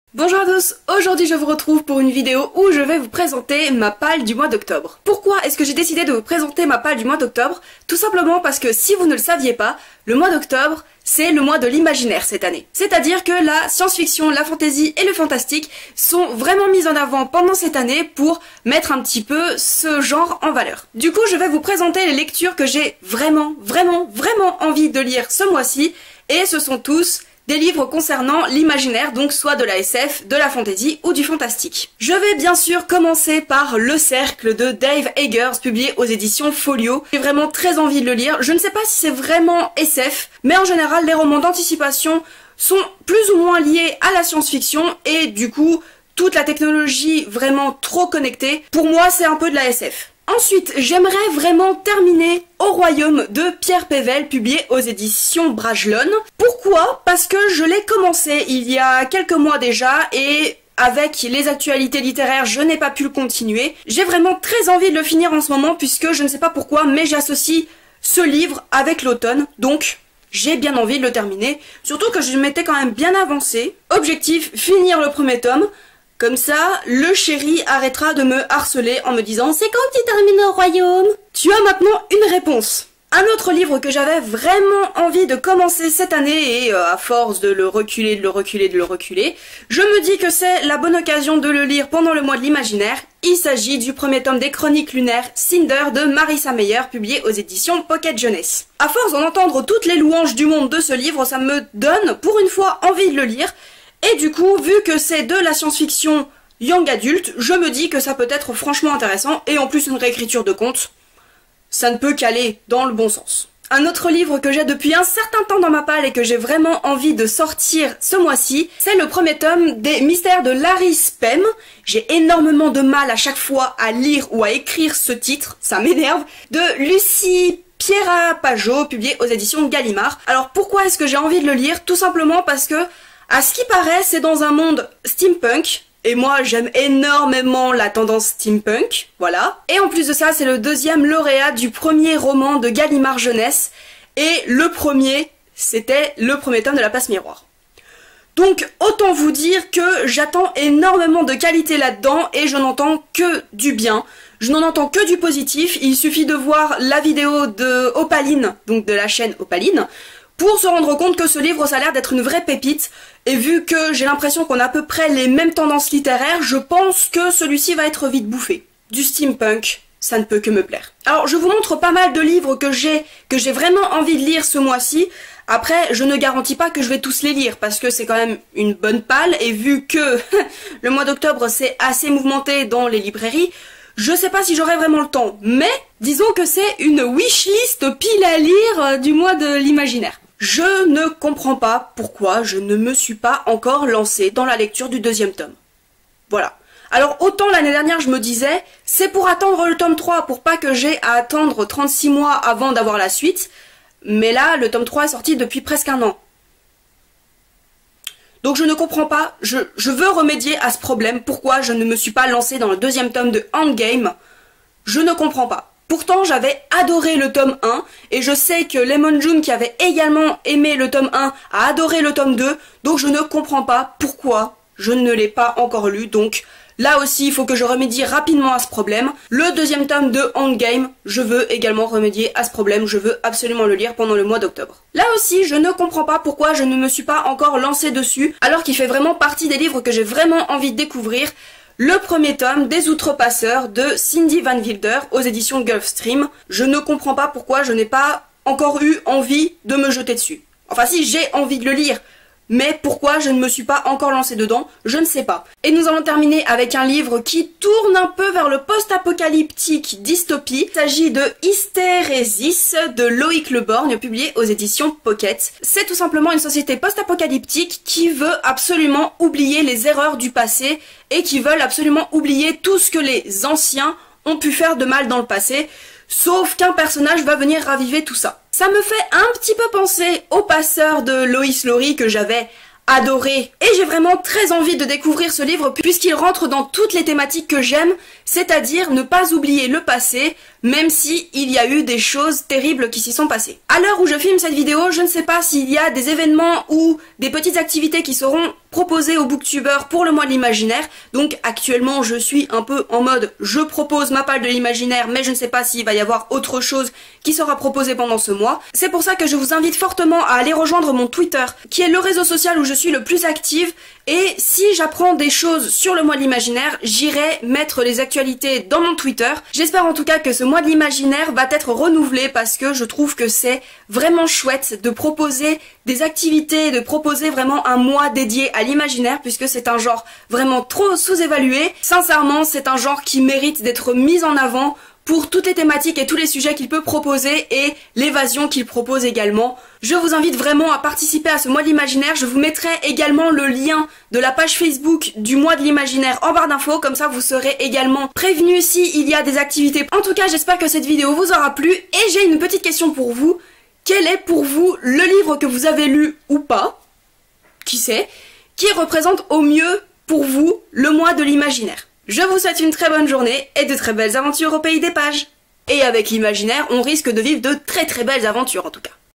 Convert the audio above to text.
Bonjour à tous, aujourd'hui je vous retrouve pour une vidéo où je vais vous présenter ma palle du mois d'octobre. Pourquoi est-ce que j'ai décidé de vous présenter ma palle du mois d'octobre? Tout simplement parce que si vous ne le saviez pas, le mois d'octobre c'est le mois de l'imaginaire cette année. C'est-à-dire que la science-fiction, la fantasy et le fantastique sont vraiment mis en avant pendant cette année pour mettre un petit peu ce genre en valeur. Du coup je vais vous présenter les lectures que j'ai vraiment envie de lire ce mois-ci et ce sont tous des livres concernant l'imaginaire, donc soit de la SF, de la fantasy ou du fantastique. Je vais bien sûr commencer par Le Cercle de Dave Eggers, publié aux éditions Folio. J'ai vraiment très envie de le lire. Je ne sais pas si c'est vraiment SF, mais en général les romans d'anticipation sont plus ou moins liés à la science-fiction et du coup toute la technologie vraiment trop connectée, pour moi c'est un peu de la SF. Ensuite, j'aimerais vraiment terminer Au Royaume de Pierre Pével, publié aux éditions Bragelonne. Pourquoi? Parce que je l'ai commencé il y a quelques mois déjà et avec les actualités littéraires, je n'ai pas pu le continuer. J'ai vraiment très envie de le finir en ce moment puisque je ne sais pas pourquoi, mais j'associe ce livre avec l'automne, donc j'ai bien envie de le terminer. Surtout que je m'étais quand même bien avancé. Objectif, finir le premier tome. Comme ça, le chéri arrêtera de me harceler en me disant « C'est quand tu termines Au Royaume ?» Tu as maintenant une réponse. Un autre livre que j'avais vraiment envie de commencer cette année et à force de le reculer, je me dis que c'est la bonne occasion de le lire pendant le mois de l'imaginaire. Il s'agit du premier tome des Chroniques lunaires Cinder de Marissa Meyer, publié aux éditions Pocket Jeunesse. À force d'en entendre toutes les louanges du monde de ce livre, ça me donne pour une fois envie de le lire. Et du coup, vu que c'est de la science-fiction young adulte, je me dis que ça peut être franchement intéressant, et en plus une réécriture de conte, ça ne peut qu'aller dans le bon sens. Un autre livre que j'ai depuis un certain temps dans ma palle et que j'ai vraiment envie de sortir ce mois-ci, c'est le premier tome des Mystères de Larry Spem. J'ai énormément de mal à chaque fois à lire ou à écrire ce titre, ça m'énerve, de Lucie Pierapajot, publié aux éditions Gallimard. Alors pourquoi est-ce que j'ai envie de le lire? Tout simplement parce que à ce qui paraît, c'est dans un monde steampunk, et moi j'aime énormément la tendance steampunk, voilà. Et en plus de ça, c'est le deuxième lauréat du premier roman de Gallimard Jeunesse, et le premier, c'était le premier tome de La Place Miroir. Donc autant vous dire que j'attends énormément de qualité là-dedans, et je n'entends que du bien. Je n'en entends que du positif, il suffit de voir la vidéo de Opaline, donc de la chaîne Opaline, pour se rendre compte que ce livre, ça a l'air d'être une vraie pépite, et vu que j'ai l'impression qu'on a à peu près les mêmes tendances littéraires, je pense que celui-ci va être vite bouffé. Du steampunk, ça ne peut que me plaire. Alors, je vous montre pas mal de livres que j'ai vraiment envie de lire ce mois-ci. Après, je ne garantis pas que je vais tous les lire, parce que c'est quand même une bonne palle, et vu que le mois d'octobre, c'est assez mouvementé dans les librairies, je sais pas si j'aurai vraiment le temps, mais disons que c'est une wishlist pile à lire du mois de l'imaginaire. Je ne comprends pas pourquoi je ne me suis pas encore lancée dans la lecture du deuxième tome. Voilà. Alors autant l'année dernière je me disais, c'est pour attendre le tome 3, pour pas que j'ai à attendre 36 mois avant d'avoir la suite, mais là le tome 3 est sorti depuis presque un an. Donc je ne comprends pas, je veux remédier à ce problème, pourquoi je ne me suis pas lancée dans le deuxième tome de Endgame, je ne comprends pas. Pourtant, j'avais adoré le tome 1, et je sais que Lemon June, qui avait également aimé le tome 1, a adoré le tome 2, donc je ne comprends pas pourquoi je ne l'ai pas encore lu, donc là aussi, il faut que je remédie rapidement à ce problème. Le deuxième tome de Endgame, je veux également remédier à ce problème, je veux absolument le lire pendant le mois d'octobre. Là aussi, je ne comprends pas pourquoi je ne me suis pas encore lancée dessus, alors qu'il fait vraiment partie des livres que j'ai vraiment envie de découvrir. Le premier tome des Outrepasseurs de Cindy Van Wilder aux éditions Gulfstream. Je ne comprends pas pourquoi je n'ai pas encore eu envie de me jeter dessus. Enfin si, j'ai envie de le lire, mais pourquoi je ne me suis pas encore lancée dedans, je ne sais pas. Et nous allons terminer avec un livre qui tourne un peu vers le post-apocalyptique dystopie. Il s'agit de Hystérésis de Loïc Leborgne, publié aux éditions Pocket. C'est tout simplement une société post-apocalyptique qui veut absolument oublier les erreurs du passé et qui veulent absolument oublier tout ce que les anciens ont pu faire de mal dans le passé, sauf qu'un personnage va venir raviver tout ça. Ça me fait un petit peu penser au Passeur de Lois Lowry que j'avais adoré. Et j'ai vraiment très envie de découvrir ce livre puisqu'il rentre dans toutes les thématiques que j'aime, c'est-à-dire ne pas oublier le passé, même si il y a eu des choses terribles qui s'y sont passées. À l'heure où je filme cette vidéo, je ne sais pas s'il y a des événements ou des petites activités qui seront proposées aux booktubeurs pour le mois de l'imaginaire. Donc actuellement je suis un peu en mode je propose ma palle de l'imaginaire, mais je ne sais pas s'il va y avoir autre chose qui sera proposé pendant ce mois. C'est pour ça que je vous invite fortement à aller rejoindre mon Twitter, qui est le réseau social où je suis le plus active, et si j'apprends des choses sur le mois de l'imaginaire, j'irai mettre les actualités dans mon Twitter. J'espère en tout cas que ce mois de l'imaginaire va être renouvelé parce que je trouve que c'est vraiment chouette de proposer des activités, de proposer vraiment un mois dédié à l'imaginaire, puisque c'est un genre vraiment trop sous-évalué. Sincèrement, c'est un genre qui mérite d'être mis en avant pour toutes les thématiques et tous les sujets qu'il peut proposer et l'évasion qu'il propose également. Je vous invite vraiment à participer à ce mois de l'imaginaire. Je vous mettrai également le lien de la page Facebook du mois de l'imaginaire en barre d'infos, comme ça vous serez également prévenus s'il y a des activités. En tout cas, j'espère que cette vidéo vous aura plu et j'ai une petite question pour vous. Quel est pour vous le livre que vous avez lu ou pas, qui sait, qui représente au mieux pour vous le mois de l'imaginaire? Je vous souhaite une très bonne journée et de très belles aventures au pays des pages. Et avec l'imaginaire, on risque de vivre de très belles aventures en tout cas.